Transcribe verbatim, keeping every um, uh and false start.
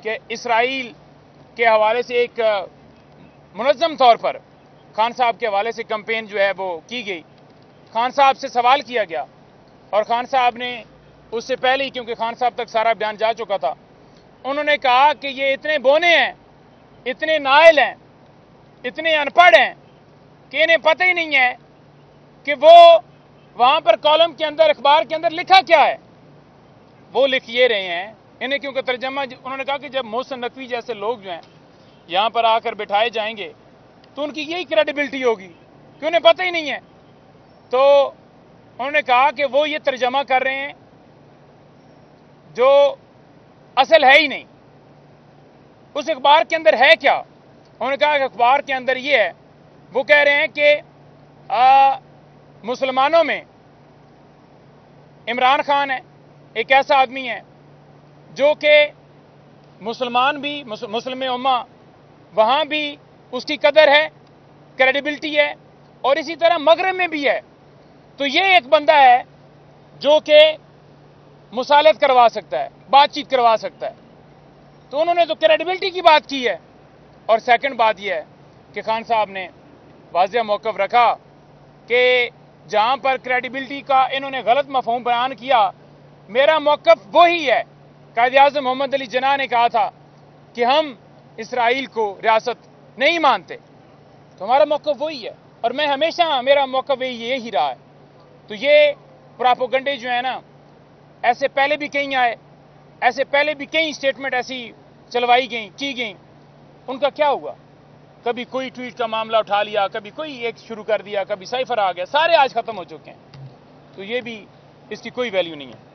کہ اسرائیل کے حوالے سے ایک منظم طور پر خان صاحب کے حوالے سے کمپین جو ہے وہ کی گئی. خان صاحب سے سوال کیا گیا اور خان صاحب نے اس سے پہلے ہی، کیونکہ خان صاحب تک سارا بیان جا چکا تھا، انہوں نے کہا کہ یہ اتنے بونے ہیں، اتنے نائل ہیں، اتنے ان پڑھ ہیں کہ انہیں پتہ ہی نہیں ہے کہ وہ وہاں پر کالم کے اندر، اخبار کے اندر لکھا کیا ہے. وہ لکھ یہ رہے ہیں، انہیں کیونکہ ترجمہ، انہوں نے کہا کہ جب محسن نقوی جیسے لوگ جو ہیں یہاں پر آ کر بٹھائے جائیں گے تو ان کی یہی کریڈیبلٹی ہوگی کہ انہیں پتہ ہی نہیں ہے. تو انہوں نے کہا کہ وہ یہ ترجمہ کر رہے ہیں جو اصل ہے ہی نہیں. اس اخبار کے اندر ہے کیا؟ انہوں نے کہا کہ اخبار کے اندر یہ ہے، وہ کہہ رہے ہیں کہ آ, مسلمانوں میں عمران خان ہے، ایک ایسا آدمی ہے جو کہ مسلمان بھی، مسلم امہ وہاں بھی اس کی قدر ہے، کریڈیبلٹی ہے، اور اسی طرح مغرب میں بھی ہے. تو یہ ایک بندہ ہے جو کہ مصالحت کروا سکتا ہے، بات چیت کروا سکتا ہے. تو انہوں نے تو کریڈیبلٹی کی بات کی ہے. اور سیکنڈ بات یہ ہے کہ خان صاحب نے واضح موقف رکھا کہ جہاں پر کریڈیبلٹی کا انہوں نے غلط مفہوم بیان کیا، میرا موقف وہی ہے. قائد اعظم محمد علی جناح نے کہا تھا کہ ہم اسرائیل کو ریاست نہیں مانتے، تو ہمارا موقف وہی ہے، اور میں ہمیشہ میرا موقف یہی رہا ہے. تو یہ پراپوگنڈے جو ہیں نا، ایسے پہلے بھی کہیں آئے، ایسے پہلے بھی کئی سٹیٹمنٹ ایسی چلوائی گئیں، کی گئیں، ان کا کیا ہوا؟ کبھی کوئی ٹویٹ کا معاملہ اٹھا لیا، کبھی کوئی ایک شروع کر دیا، کبھی سائفر آ گیا، سارے آج ختم ہو چکے ہیں. تو یہ بھی، اس کی کوئی ویلیو نہیں ہے.